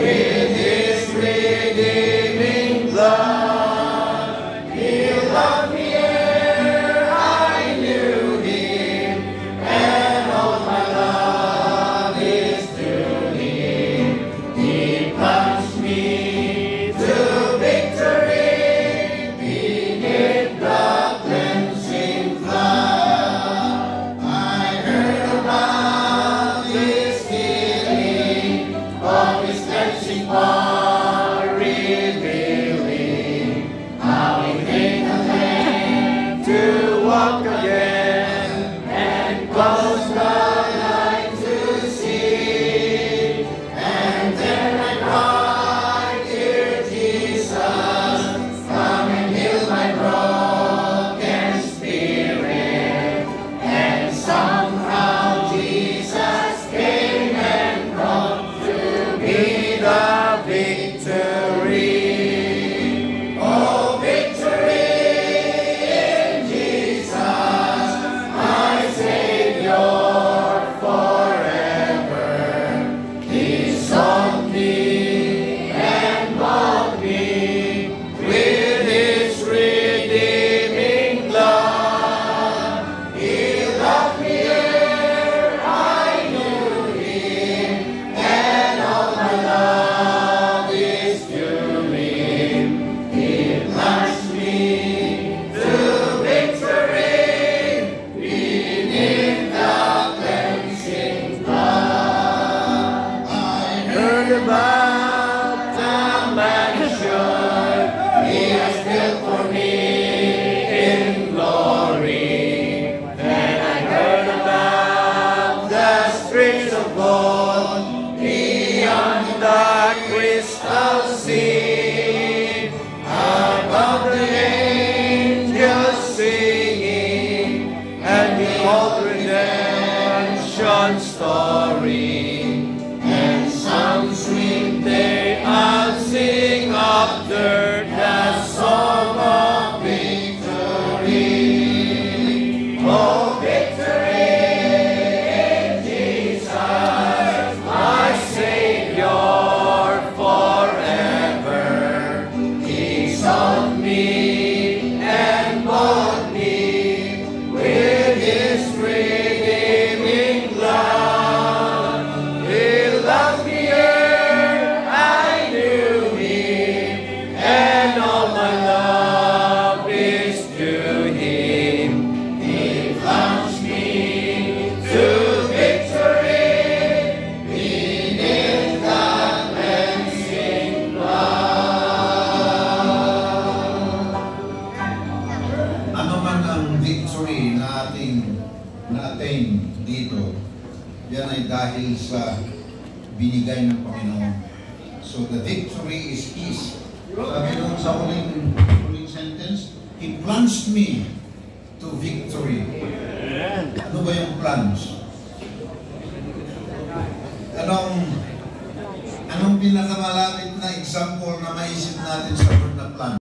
with His redeeming blood. He loved me ere I knew Him, and all my love is to Him. He plunged me to victory beneath the cleansing flood. I heard about His healing, of His cleansing power revealing, how He made the lame to walk again, and caused the blind to see. And then I cried, "Dear Jesus, come and heal my broken spirit." And somehow Jesus came and brought to me the victory. Oh, victory in Jesus, my Savior forever. He sought me and bought me with His redeeming blood. He loved me ere I knew Him, and all my love is to Him. He plunged me to victory beneath the cleansing blood. I heard about the mansion He has built for me in glory. Then I heard about the streets of gold beyond the crystal sea, about the angels singing, and the old redemption story. And some sweet day I'll sing after the song of victory. Oh, victory in Jesus, my Savior forever. He sought me and bought me with His redeeming blood. He loved me ere I knew Him, and all my love is to Him. He plunged me to victory beneath the cleansing blood. Ano man ang victory na ating na-attain dito, yan ay dahil sa binigay ng Panginoon. So the victory is His. Sabi doon sa huling sentence, He plunged me to victory. Ano ba yung plunge? Anong pinakamalapit na example na maisip natin sa word na plunge?